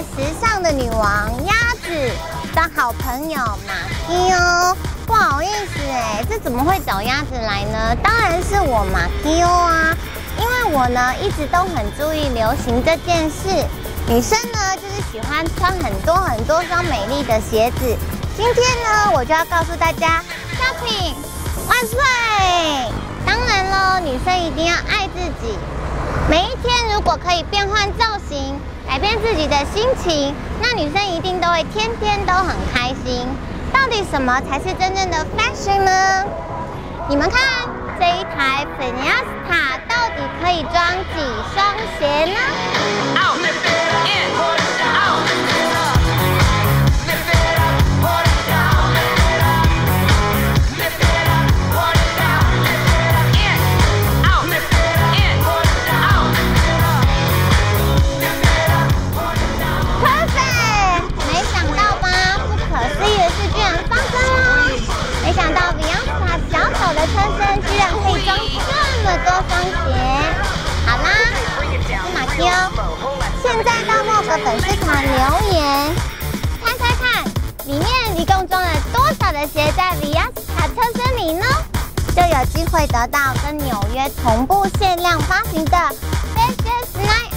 时尚的女王鸭子的好朋友马基哦。不好意思这怎么会找鸭子来呢？当然是我马基哦啊，因为我呢一直都很注意流行这件事。女生呢就是喜欢穿很多双美丽的鞋子。今天呢我就要告诉大家 ，shopping 万岁！当然咯，女生一定要爱自己。每一天如果可以变换造型，改变自己的心情，那女生一定都会天天都很开心。到底什么才是真正的 fashion 呢？你们看这一台 Fiesta 到底可以装几双鞋呢？车身居然可以装这么多双鞋！好啦，是马基哦。现在到莫格粉丝团留言，猜猜看，里面一共装了多少的鞋在 Fiesta 车身里呢？就有机会得到跟纽约同步限量发行的 Fashion Night